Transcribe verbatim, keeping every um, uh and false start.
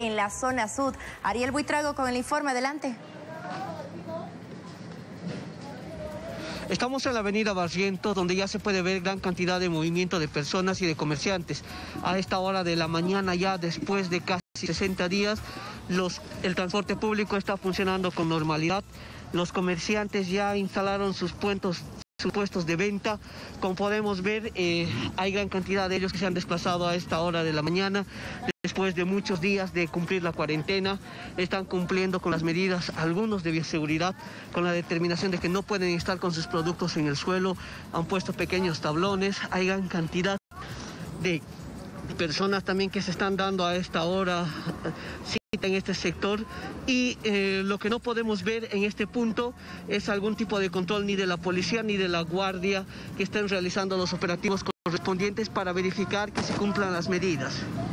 en la zona sur. Ariel Buitrago con el informe, adelante. Estamos en la avenida Barrientos, donde ya se puede ver gran cantidad de movimiento de personas y de comerciantes. A esta hora de la mañana, ya después de casi sesenta días, los, el transporte público está funcionando con normalidad. Los comerciantes ya instalaron sus puestos, sus puestos de venta. Como podemos ver, eh, hay gran cantidad de ellos que se han desplazado a esta hora de la mañana. Después de muchos días de cumplir la cuarentena, están cumpliendo con las medidas, algunos de bioseguridad, con la determinación de que no pueden estar con sus productos en el suelo. Han puesto pequeños tablones, hay gran cantidad de personas también que se están dando a esta hora cita en este sector, y eh, lo que no podemos ver en este punto es algún tipo de control ni de la policía ni de la guardia que estén realizando los operativos correspondientes para verificar que se cumplan las medidas.